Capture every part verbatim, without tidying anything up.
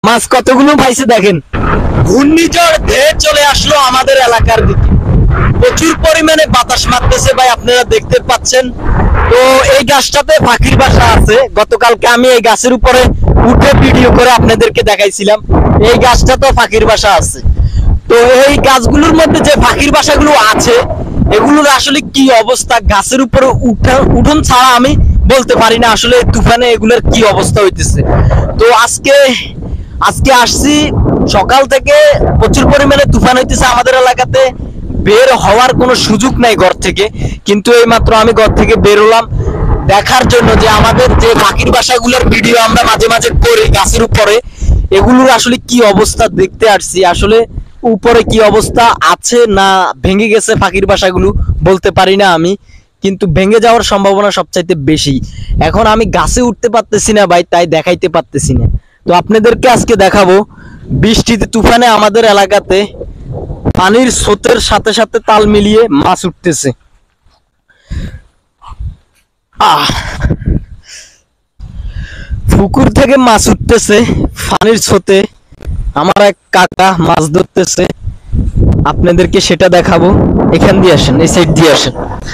মাছ কতগুলো পাইছে দেখেন। ঘূর্ণিঝড় ধেয়ে চলে আসলো আমাদের এলাকার দিকে, প্রচুর পরিমাণে বাতাস মারতেছে ভাই, আপনারা দেখতে পাচ্ছেন। তো এই গাছটাতে পাখির বাসা আছে, গতকালকে আমি এই গাছের উপরে উঠে ভিডিও করে আপনাদেরকে দেখাইছিলাম। এই গাছটা তো পাখির বাসা আছে। তো এই গাছগুলোর মধ্যে যে পাখির বাসাগুলো আছে এগুলোর আসলে কি অবস্থা, গাছের উপরে উঠা উঠোন ছাড়া আমি বলতে পারি না আসলে তুফানে এগুলোর কি অবস্থা হইতেছে। তো আজকে আজকে আসছি সকাল থেকে, প্রচুর পরিমাণে তুফান হইতেছে আমাদের এলাকাতে, বের হওয়ার কোনো সুযোগ নাই ঘর থেকে। কিন্তু এই মাত্র আমি ঘর থেকে বের হলাম দেখার জন্য যে আমাদের যে পাখির বাসাগুলোর ভিডিও আমরা মাঝে মাঝে করি গাছের উপরে, এগুলোর আসলে কি অবস্থা দেখতে আসছি। আসলে উপরে কি অবস্থা আছে না ভেঙে গেছে পাখির বাসাগুলো বলতে পারি না আমি, কিন্তু ভেঙে যাওয়ার সম্ভাবনা সবচাইতে বেশি। এখন আমি গাছে উঠতে পারতেছি না ভাই, তাই দেখাইতে পারতেছি না। তো আপনাদেরকে আজকে দেখাবো বৃষ্টিতে তুফানে আমাদের এলাকাতে পানির স্রোতের সাথে সাথে তাল মিলিয়ে মাছ উঠতেছে। আহ পুকুর থেকে মাছ উঠতেছে পানির স্রোতে, আমার এক কাকা মাছ ধরতেছে, আপনাদেরকে সেটা দেখাবো। এখান দিয়ে আসেন, এই সাইড দিয়ে আসেন।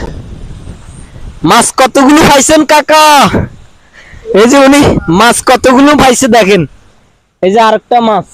মাছ কতগুলো পাইছেন কাকা? এই যে উনি মাছ কতগুলো পাইছে দেখেন, এই যে আরেকটা মাছ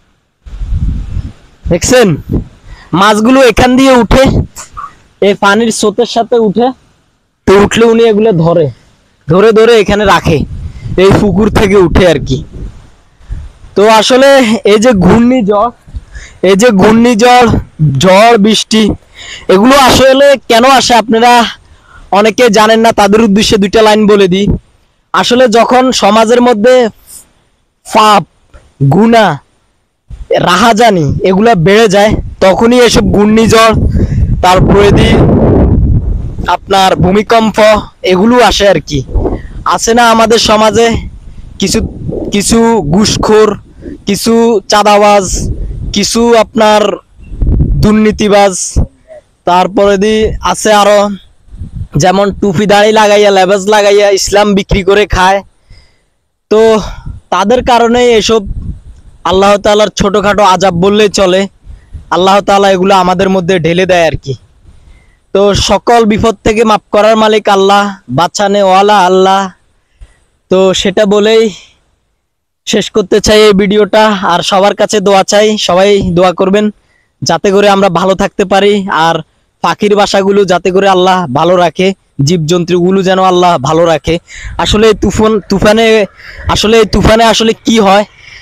দেখছেন। মাছগুলো এখান দিয়ে উঠে এই পানির স্রোতের সাথে উঠে, তো উঠলে উনি এগুলো ধরে ধরে ধরে এখানে রাখে, এই পুকুর থেকে উঠে আর কি। তো আসলে এই যে ঘূর্ণিঝড়, এই যে ঘূর্ণিঝড় ঝড় বৃষ্টি এগুলো আসলে কেন আসে আপনারা অনেকে জানেন না, তাদের উদ্দেশ্যে দুইটা লাইন বলে দিই। আসলে যখন সমাজের মধ্যে পাপ গুনাহ রাহাজানি এগুলা বেড়ে যায়, তখনই এসব ঘূর্ণিঝড়, তারপরে দি আপনার ভূমিকম্প এগুলো আসে আর কি। আছে না আমাদের সমাজে কিছু কিছু ঘুষখোর, কিছু চাঁদাবাজ, কিছু আপনার দুর্নীতিবাজ, তারপরে দি আছে আরো যেমন টুপি দাড়ি লাগাইয়া লেবাস লাগাইয়া ইসলাম বিক্রি করে খায়। তো তাদের কারণে এসব আল্লাহ তাআলার ছোটখাটো আযাব বললেই চলে, আল্লাহ তাআলা এগুলো আমাদের মধ্যে ঢেলে দেয় আর কি। তো সকল বিপদ থেকে মাফ করার মালিক আল্লাহ, বাঁচানে ওয়ালা আল্লাহ। তো সেটা বলেই শেষ করতে চাই এই ভিডিওটা। আর সবার কাছে দোয়া চাই, সবাই দোয়া করবেন যাতে করে আমরা ভালো থাকতে পারি, আর পাখির বাসাগুলো যাতে করে আল্লাহ ভালো রাখে, জীবজন্তুগুলো যেন আল্লাহ ভালো রাখে। আসলে তুফান তুফানে আসলে তুফানে আসলে কি হয়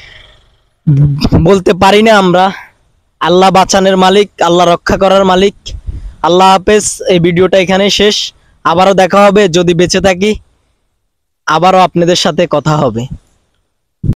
বলতে পারি না আমরা। আল্লাহ বাঁচানোর মালিক, আল্লাহ রক্ষা করার মালিক। আল্লাহ হাফেজ। এই ভিডিওটা এখানে শেষ, আবারও দেখা হবে যদি বেঁচে থাকি, আবারও আপনাদের সাথে কথা হবে।